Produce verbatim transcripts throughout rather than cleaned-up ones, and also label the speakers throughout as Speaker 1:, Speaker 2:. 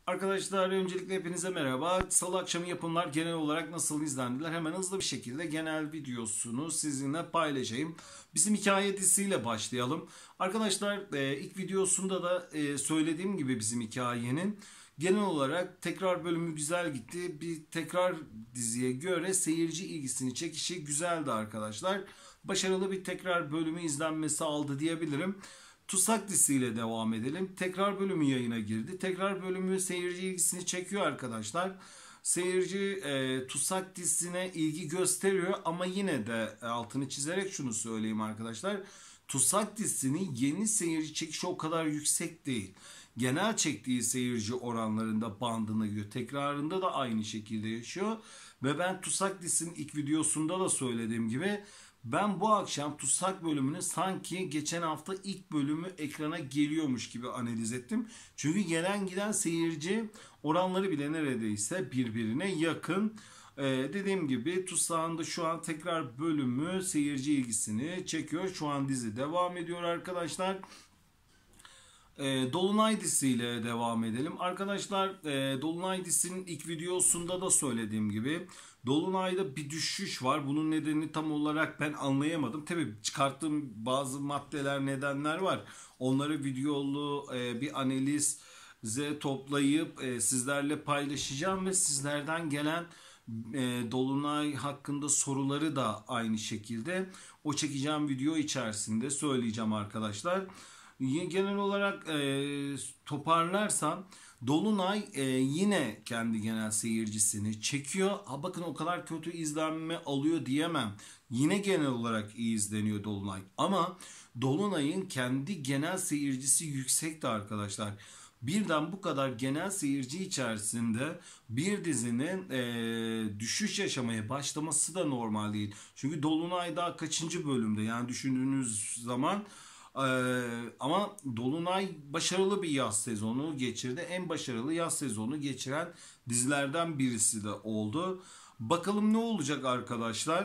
Speaker 1: Arkadaşlar öncelikle hepinize merhaba. Salı akşamı yapımlar genel olarak nasıl izlendiler? Hemen hızlı bir şekilde genel videosunu sizinle paylaşayım. Bizim hikaye dizisiyle başlayalım. Arkadaşlar ilk videosunda da söylediğim gibi bizim hikayenin genel olarak tekrar bölümü güzel gitti. Bir tekrar diziye göre seyirci ilgisini çekişi güzeldi arkadaşlar. Başarılı bir tekrar bölümü izlenmesi aldı diyebilirim. Tutsak dizisiyle devam edelim. Tekrar bölümü yayına girdi. Tekrar bölümü seyirci ilgisini çekiyor arkadaşlar. Seyirci e, Tutsak dizisine ilgi gösteriyor ama yine de e, altını çizerek şunu söyleyeyim arkadaşlar. Tutsak dizisinin yeni seyirci çekişi o kadar yüksek değil. Genel çektiği seyirci oranlarında bandına göre tekrarında da aynı şekilde yaşıyor. Ve ben Tutsak dizisinin ilk videosunda da söylediğim gibi ben bu akşam Tutsak bölümünü sanki geçen hafta ilk bölümü ekrana geliyormuş gibi analiz ettim. Çünkü gelen giden seyirci oranları bile neredeyse birbirine yakın. Ee, dediğim gibi Tutsak'ın da şu an tekrar bölümü seyirci ilgisini çekiyor. Şu an dizi devam ediyor arkadaşlar. Dolunay dizisiyle devam edelim. Arkadaşlar Dolunay dizisinin ilk videosunda da söylediğim gibi Dolunay'da bir düşüş var. Bunun nedenini tam olarak ben anlayamadım. Tabii çıkarttığım bazı maddeler, nedenler var. Onları videolu bir analize toplayıp sizlerle paylaşacağım ve sizlerden gelen Dolunay hakkında soruları da aynı şekilde o çekeceğim video içerisinde söyleyeceğim arkadaşlar. Genel olarak e, toparlarsam Dolunay e, yine kendi genel seyircisini çekiyor. Ha bakın o kadar kötü izlenme alıyor diyemem. Yine genel olarak iyi izleniyor Dolunay. Ama Dolunay'ın kendi genel seyircisi yüksekti arkadaşlar. Birden bu kadar genel seyirci içerisinde bir dizinin e, düşüş yaşamaya başlaması da normal değil. Çünkü Dolunay daha kaçıncı bölümde, yani düşündüğünüz zaman. Ee, ama Dolunay başarılı bir yaz sezonu geçirdi. En başarılı yaz sezonu geçiren dizilerden birisi de oldu. Bakalım ne olacak arkadaşlar.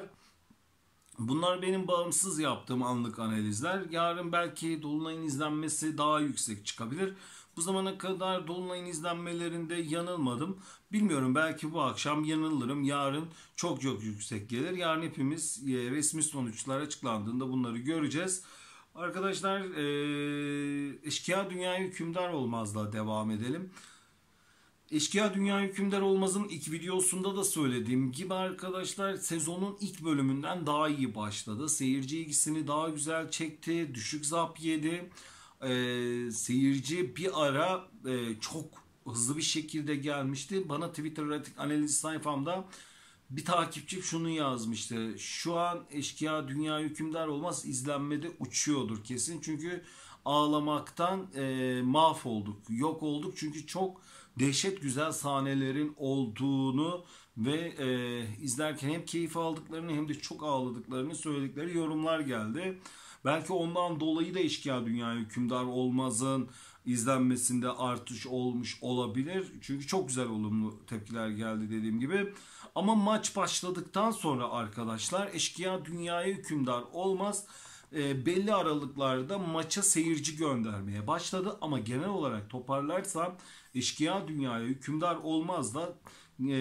Speaker 1: Bunlar benim bağımsız yaptığım anlık analizler. Yarın belki Dolunay'ın izlenmesi daha yüksek çıkabilir. Bu zamana kadar Dolunay'ın izlenmelerinde yanılmadım. Bilmiyorum, belki bu akşam yanılırım. Yarın çok çok yüksek gelir. Yarın hepimiz resmi sonuçlar açıklandığında bunları göreceğiz. Arkadaşlar e, Eşkıya Dünya Hükümdar Olmaz'la devam edelim. Eşkıya Dünya Hükümdar Olmaz'ın ilk videosunda da söylediğim gibi arkadaşlar sezonun ilk bölümünden daha iyi başladı. Seyirci ilgisini daha güzel çekti. Düşük zap yedi. E, seyirci bir ara e, çok hızlı bir şekilde gelmişti. Bana Twitter analiz sayfamda bir takipçim şunu yazmıştı. Şu an Eşkıya Dünya Hükümdar Olmaz izlenmede uçuyordur kesin. Çünkü ağlamaktan e, mahvolduk, yok olduk. Çünkü çok dehşet güzel sahnelerin olduğunu ve e, izlerken hem keyif aldıklarını hem de çok ağladıklarını söyledikleri yorumlar geldi. Belki ondan dolayı da Eşkıya Dünya Hükümdar Olmaz'ın izlenmesinde artış olmuş olabilir. Çünkü çok güzel olumlu tepkiler geldi dediğim gibi. Ama maç başladıktan sonra arkadaşlar Eşkıya Dünya'ya Hükümdar Olmaz e, belli aralıklarda maça seyirci göndermeye başladı. Ama genel olarak toparlarsam Eşkıya Dünya'ya Hükümdar Olmaz da e,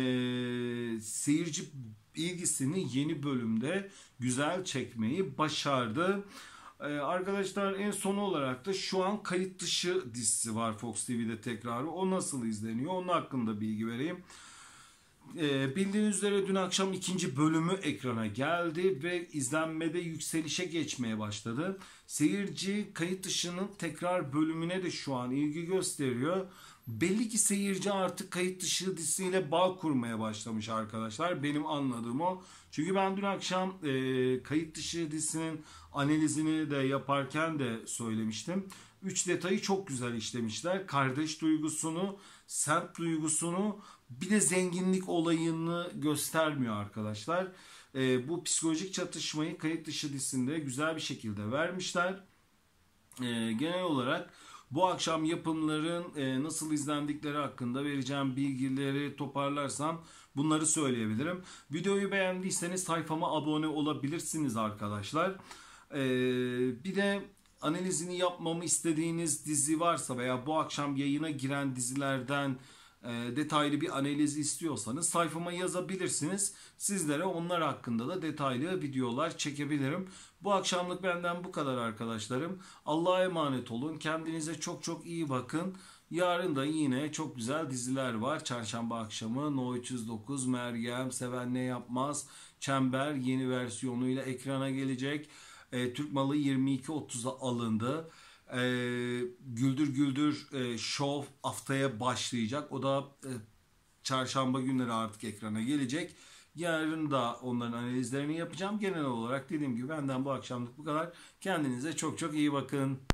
Speaker 1: seyirci ilgisini yeni bölümde güzel çekmeyi başardı. Ee, arkadaşlar en son olarak da şu an Kayıt Dışı dizisi var Fox T V'de tekrarı. O nasıl izleniyor? Onun hakkında bilgi vereyim. Ee, bildiğiniz üzere dün akşam ikinci bölümü ekrana geldi ve izlenmede yükselişe geçmeye başladı. Seyirci Kayıt Dışı'nın tekrar bölümüne de şu an ilgi gösteriyor. Belli ki seyirci artık Kayıt Dışı dizisiyle bağ kurmaya başlamış arkadaşlar. Benim anladığım o. Çünkü ben dün akşam e, Kayıt Dışı dizisinin analizini de yaparken de söylemiştim. Üç detayı çok güzel işlemişler. Kardeş duygusunu, semt duygusunu, bir de zenginlik olayını göstermiyor arkadaşlar. E, bu psikolojik çatışmayı Kayıt Dışı dizisinde güzel bir şekilde vermişler. E, genel olarak bu akşam yapımların e, nasıl izlendikleri hakkında vereceğim bilgileri toparlarsam bunları söyleyebilirim. Videoyu beğendiyseniz sayfama abone olabilirsiniz arkadaşlar. E, bir de analizini yapmamı istediğiniz dizi varsa veya bu akşam yayına giren dizilerden e, detaylı bir analiz istiyorsanız sayfama yazabilirsiniz. Sizlere onlar hakkında da detaylı videolar çekebilirim. Bu akşamlık benden bu kadar arkadaşlarım. Allah'a emanet olun. Kendinize çok çok iyi bakın. Yarın da yine çok güzel diziler var. Çarşamba akşamı No üç yüz dokuz, Meryem, Seven Ne Yapmaz, Çember yeni versiyonuyla ekrana gelecek. E, Türk Malı yirmi iki otuza alındı. E, Güldür Güldür e, Show haftaya başlayacak. O da e, çarşamba günleri artık ekrana gelecek. Yarın da onların analizlerini yapacağım. Genel olarak dediğim gibi benden bu akşamlık bu kadar. Kendinize çok çok iyi bakın.